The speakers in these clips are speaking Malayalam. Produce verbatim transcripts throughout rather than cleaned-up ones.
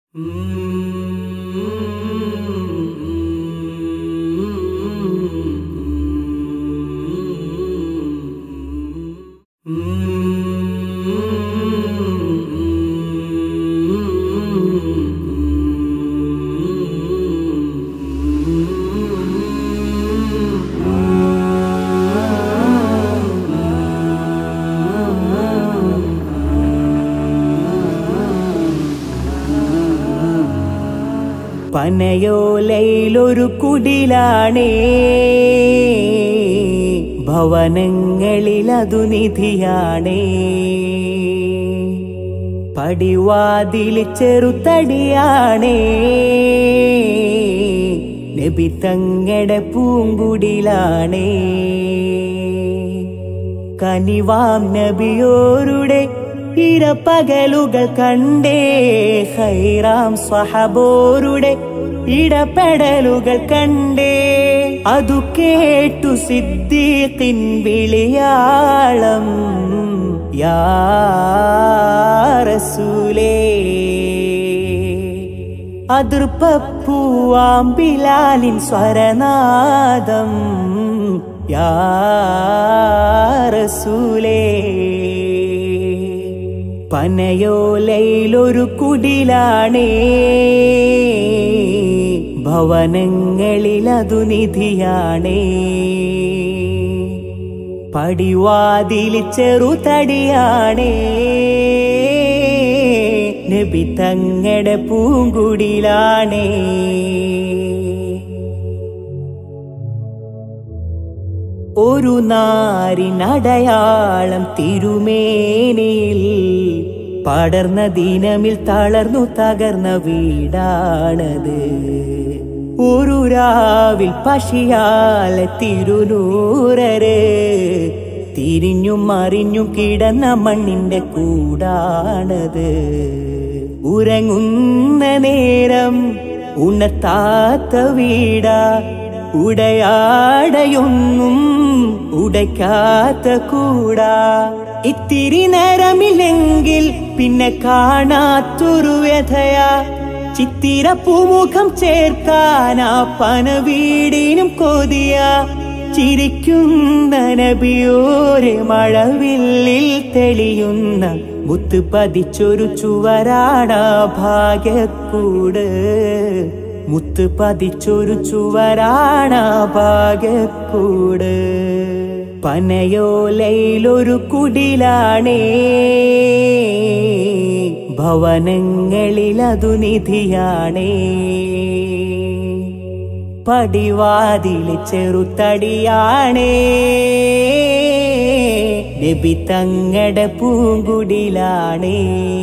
പനയോലയിലൊരു കുടിലാണേ, ഭവനങ്ങളിലതു നിധിയാണേ. പടിവാതിൽ ചെറുതടിയാണേ, നബി തങ്ങളുടെ പൂങ്കുടിലാണേ. കനിവാം നബിയോരുടെ ഇരപ്പകലുകൾ കണ്ടേ, ഖൈറാം സ്വഹബോരുടെ ഇടപെടലുകൾ കണ്ടേ. അതു കേട്ടു സിദ്ദീഖിൻ വിളിയാളം, യാ റസൂലേ. അതിർപ്പൂവാം ബിലാലിൻ സ്വരനാദം, യാ റസൂലേ. പനയോലയിലൊരു കുടിലാണേ, ഭവനങ്ങളിലതു നിധിയാണേ. പടിവാതിൽ ചെറുതടിയാണേ, നബി തങ്ങളുടെ പൂങ്കുടിലാണേ. ഒരു നാരിനടയാളം തിരുമേനിയിൽ പടർന്ന ദിനമിൽ തളർന്നു തകർന്ന വീടാണത്. ഒരു രാവിൽ പശിയാല തിരുനൂറര് തിരിഞ്ഞും മറിഞ്ഞും കിടന്ന മണ്ണിന്റെ കൂടാണത്. ഉറങ്ങുന്ന നേരം ഉണർത്താത്ത വീടാ, ഉടയാടയൊന്നും ഉടയ്ക്കാത്ത കൂടാ. ഇത്തിരി നേരമില്ലെങ്കിൽ പിന്നെ കാണാത്തൊരു വ്യഥയാ, ചിത്തിര പൂമുഖം ചേർക്കാനാ പന വീടിനും കൊതിയ. ചിരിക്കുന്ന നബിയോരെ മഴവില്ലിൽ തെളിയുന്ന മുത്ത് പതിച്ചൊരു ചുവരാണ ഭാഗ്യക്കൂട്. മുത്ത് പതിച്ചൊരു ചുവരാണ ഭാഗ്യക്കൂട്. പനയോലയിലൊരു കുടിലാണേ, ഭവനങ്ങളിലതു നിധിയാണേ. പടിവാതിൽ ചെറുതടിയാണേ, നബി തങ്ങളുടെ പൂങ്കുടിലാണേ.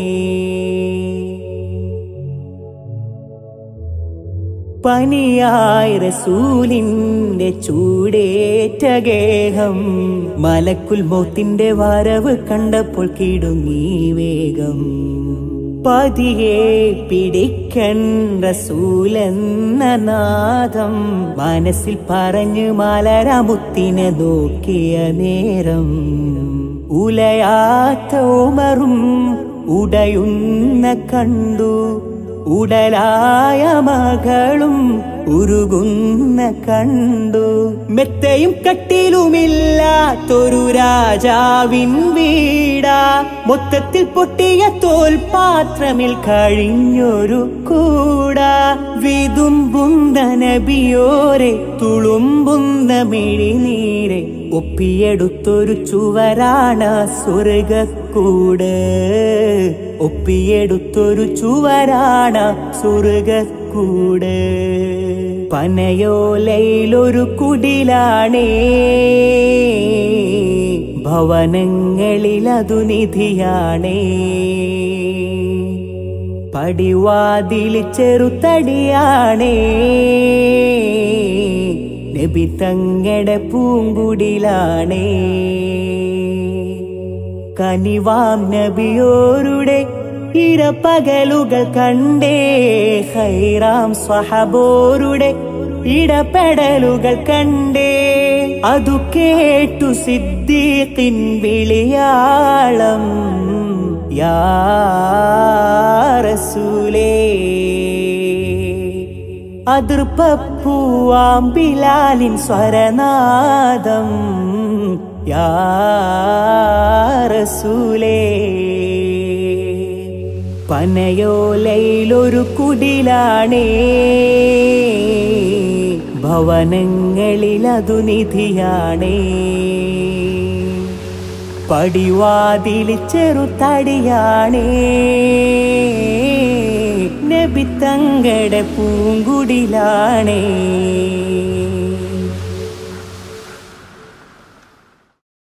പനിയായ റസൂലിന്റെ ചൂടേറ്റ ഗേഹം, മലക്കുൽ മൗത്തിന്റെ വരവ് കണ്ടപ്പോൾ കിടുങ്ങി വേഗം. പതിയെ പിടിക്കൻ റസൂലെന്ന നാദം മനസ്സിൽ പറഞ്ഞു മലരമുത്തിനെ നോക്കിയ നേരം. ഉലയാത്ത ഉമറും ഉടയുന്ന കണ്ടു, ഉടലായ മകളും ഉരുകുന്ന കണ്ടു. മെത്തയും കട്ടിലുമില്ലാത്തൊരു രാജാവിൻ വീടാ, മൊത്തത്തിൽ പൊട്ടിയ തോൽപാത്രമിൽ കഴിഞ്ഞൊരു കൂടാ. വിതുമ്പുന്ന നബിയോരെ തുളുമ്പുന്ന മിഴിനീരെ ഒപ്പിയെടുത്തൊരു ചുവരാണ സ്വർഗക്കൂട്. ഒപ്പിയെടുത്തൊരു ചുവരാണ സ്വർഗക്കൂട്. പനയോലയിലൊരു കുടിലാണേ, ഭവനങ്ങളിലതു നിധിയാണേ. പടിവാതിൽ ചെറുതടിയാണേ, നബി തങ്ങളുടെ പൂങ്കുടിലാണേ. കനിവാം നബിയോരുടെ ഇരപ്പകലുകൾ കണ്ടേ, ഖൈറാം സ്വഹബോരുടെ ഇടപെടലുകൾ കണ്ടേ. അതു കേട്ടു സിദ്ദീഖിൻ വിളിയാളം, യാ റസൂലേ. അതിർപ്പൂവാം ബിലാലിൻ സ്വരനാദം യാ റസൂലേ. പനയോലയിലൊരു കുടിലാണേ, ഭവനങ്ങളിലതു നിധിയാണേ. പടിവാതിൽ ചെറുതടിയാണേ, നബി തങ്ങളുടെ പൂങ്കുടിലാണേ.